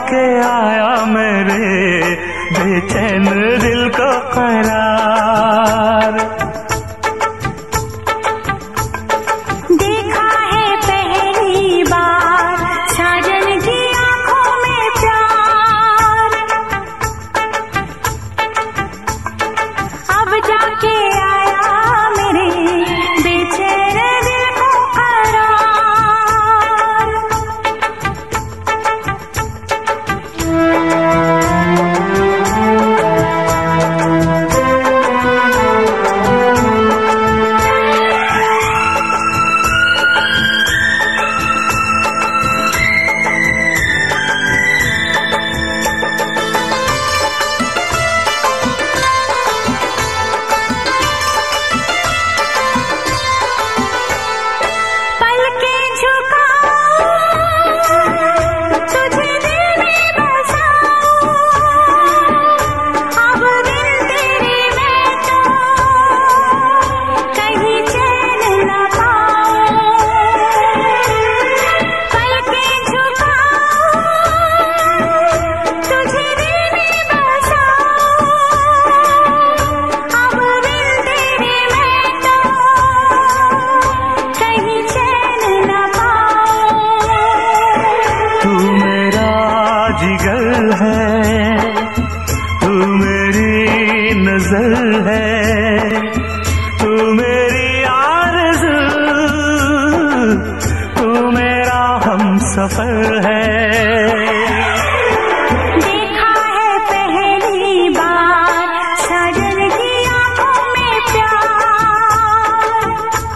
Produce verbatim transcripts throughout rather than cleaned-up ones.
जाके आया मेरे बेचैन दिल को करार। देखा है पहली बार साजन की आंखों में प्यार, अब जाके आया मेरे बेचैन दिल को करार। जिगर है तू मेरी नजर है, तू मेरी आरज़ू, तू मेरा हमसफर है। देखा है पहली बार साजन की आंखों में प्यार,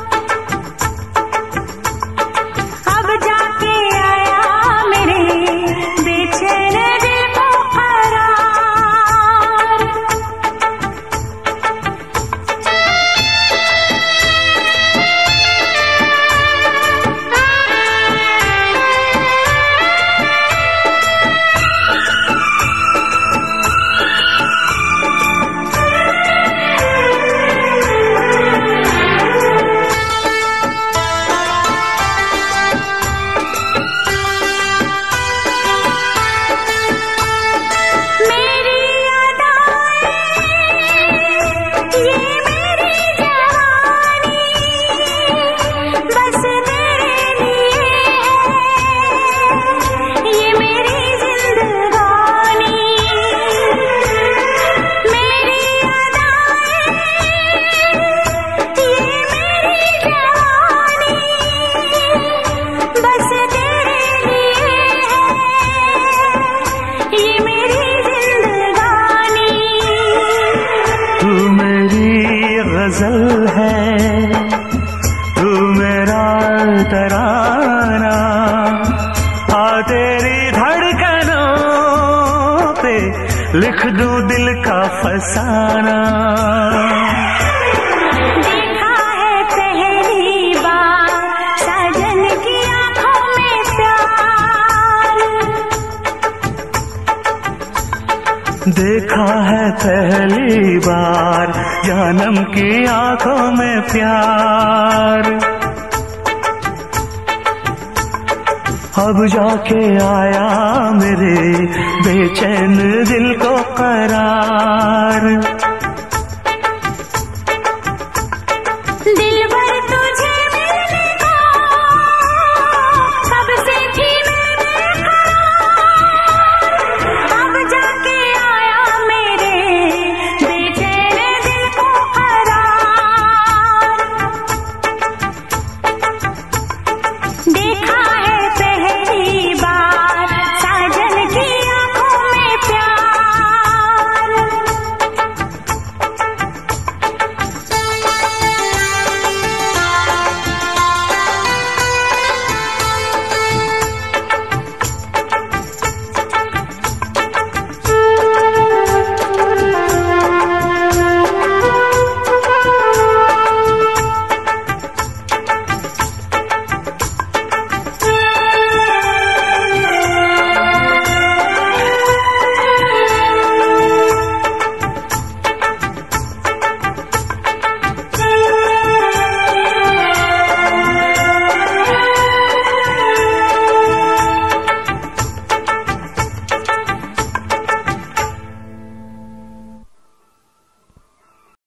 अब जाके आया मेरे बेचैन दिल को करार। गजल है तू मेरा तराना, आ तेरी धड़कनों पे लिख दूं दिल का फसाना। देखा है पहली बार साजन की आंखों में प्यार, देखा है पहली बार जानम की आंखों में प्यार, अब जाके आया मेरे बेचैन दिल को करार। दिलबर तुझे मिलने को कब से थी मैं बेकरार, अब जाके आया मेरे बेचैन दिल को करार। देखा